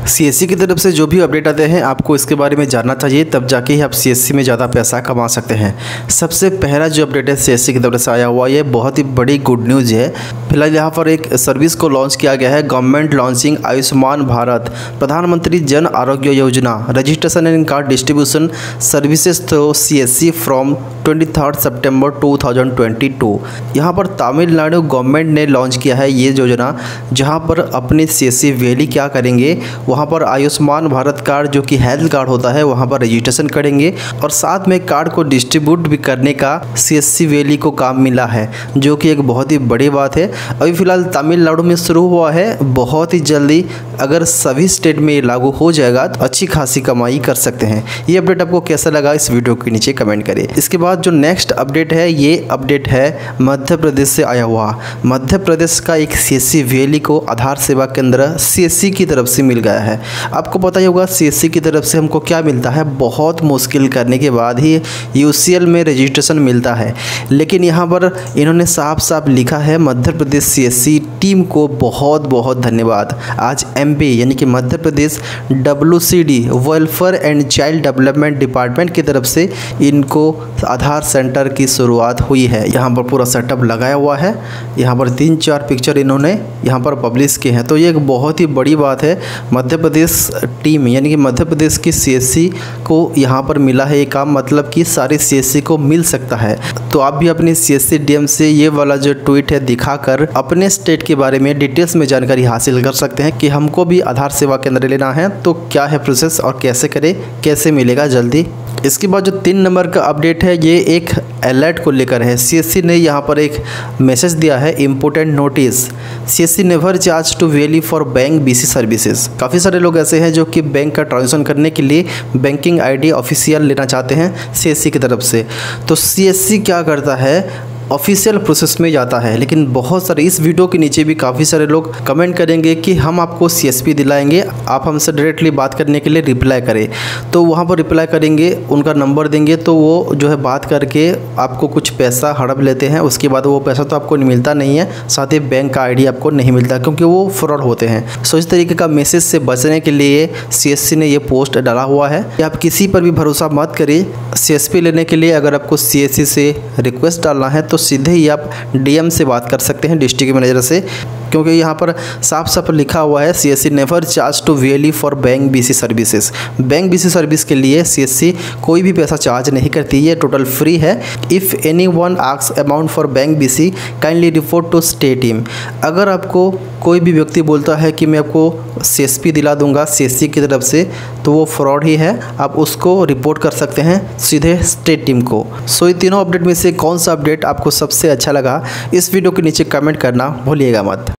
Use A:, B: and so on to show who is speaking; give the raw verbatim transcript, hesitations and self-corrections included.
A: CSC की तरफ से जो भी अपडेट आते हैं आपको इसके बारे में जानना चाहिए, तब जाके ही आप सीएससी में ज़्यादा पैसा कमा सकते हैं। सबसे पहला जो अपडेट है सीएससी की तरफ से आया हुआ, ये बहुत ही बड़ी गुड न्यूज़ है। फिलहाल यहाँ पर एक सर्विस को लॉन्च किया गया है, गवर्नमेंट लॉन्चिंग आयुष्मान भारत प्रधानमंत्री Jan Arogya Yojana registration and card distribution services through CSC from twenty third September two thousand twenty two. यहाँ पर तमिलनाडु गवर्नमेंट ने लॉन्च किया है ये योजना, जहाँ पर अपने सीएससी वैली क्या करेंगे, वहाँ पर आयुष्मान भारत कार्ड जो कि हेल्थ कार्ड होता है वहाँ पर रजिस्ट्रेशन करेंगे और साथ में कार्ड को डिस्ट्रीब्यूट भी करने का सीएससी वैली को काम मिला है, जो कि एक बहुत ही बड़ी बात है। अभी फ़िलहाल तमिलनाडु में शुरू हुआ है, बहुत ही जल्दी अगर सभी स्टेट में ये लागू हो जाएगा तो अच्छी खासी कमाई कर सकते हैं। ये अपडेट आपको कैसा लगा इस वीडियो के नीचे कमेंट करें। इसके बाद जो नेक्स्ट अपडेट है, ये अपडेट है मध्य प्रदेश से आया हुआ। मध्य प्रदेश का एक सीएससी वैली को आधार सेवा केंद्र सीएससी की तरफ से मिल गया है। आपको पता ही होगा सीएससी की तरफ से हमको क्या मिलता है, बहुत मुश्किल करने के बाद ही यूसीएल में रजिस्ट्रेशन मिलता है। लेकिन यहाँ पर इन्होंने साफ साफ लिखा है, मध्य प्रदेश सीएससी टीम को बहुत बहुत धन्यवाद। आज एमपी यानी कि Madhya Pradesh WCD welfare and child development department की तरफ से इनको आधार सेंटर की शुरुआत हुई है। यहाँ पर पूरा सेटअप लगाया हुआ है, यहाँ पर तीन चार पिक्चर इन्होंने यहाँ पर पब्लिश किए हैं। तो ये एक बहुत ही बड़ी बात है, मध्य प्रदेश टीम यानी कि मध्य प्रदेश की सीएससी को यहाँ पर मिला है ये काम, मतलब कि सारे सीएससी को मिल सकता है। तो आप भी अपने सीएससी डीएम से ये वाला जो ट्वीट है दिखाकर अपने स्टेट के बारे में डिटेल्स में जानकारी हासिल कर सकते हैं कि हमको भी आधार सेवा केंद्र लेना है, तो क्या है प्रोसेस और कैसे करें, कैसे मिलेगा जल्दी। इसके बाद जो तीन नंबर का अपडेट है, ये एक अलर्ट को लेकर है। सीएससी ने यहाँ पर एक मैसेज दिया है, important notice, CSC never charge to VLE for bank BC services. काफ़ी सारे लोग ऐसे हैं जो कि बैंक का ट्रांजेक्शन करने के लिए बैंकिंग आईडी ऑफिशियल लेना चाहते हैं सीएससी की तरफ से। तो सीएससी क्या करता है, ऑफिशियल प्रोसेस में जाता है। लेकिन बहुत सारे इस वीडियो के नीचे भी काफ़ी सारे लोग कमेंट करेंगे कि हम आपको सीएसपी दिलाएंगे, आप हमसे डायरेक्टली बात करने के लिए रिप्लाई करें। तो वहाँ पर रिप्लाई करेंगे, उनका नंबर देंगे, तो वो जो है बात करके आपको कुछ पैसा हड़प लेते हैं। उसके बाद वो पैसा तो आपको मिलता नहीं है, साथ ही बैंक का आईडी आपको नहीं मिलता, क्योंकि वो फ्रॉड होते हैं। सो इस तरीके का मैसेज से बचने के लिए सीएससी ने ये पोस्ट डाला हुआ है कि आप किसी पर भी भरोसा मत करिए। सीएसपी लेने के लिए अगर आपको सीएससी से रिक्वेस्ट डालना है तो सीधे ही आप डीएम से बात कर सकते हैं, डिस्ट्रिक्ट मैनेजर से, क्योंकि यहाँ पर साफ साफ लिखा हुआ है CSC never charge to VLE for bank BC services. Bank BC service के लिए सीएससी कोई भी पैसा चार्ज नहीं करती, ये टोटल फ्री है। If anyone asks amount for bank BC kindly report to state team. अगर आपको कोई भी व्यक्ति बोलता है कि मैं आपको सीएसपी दिला दूंगा सीएससी की तरफ से, तो वो फ्रॉड ही है, आप उसको रिपोर्ट कर सकते हैं सीधे स्टेट टीम को। सो ये तीनों अपडेट में से कौन सा अपडेट आपको सबसे अच्छा लगा, इस वीडियो के नीचे कमेंट करना भूलिएगा मत।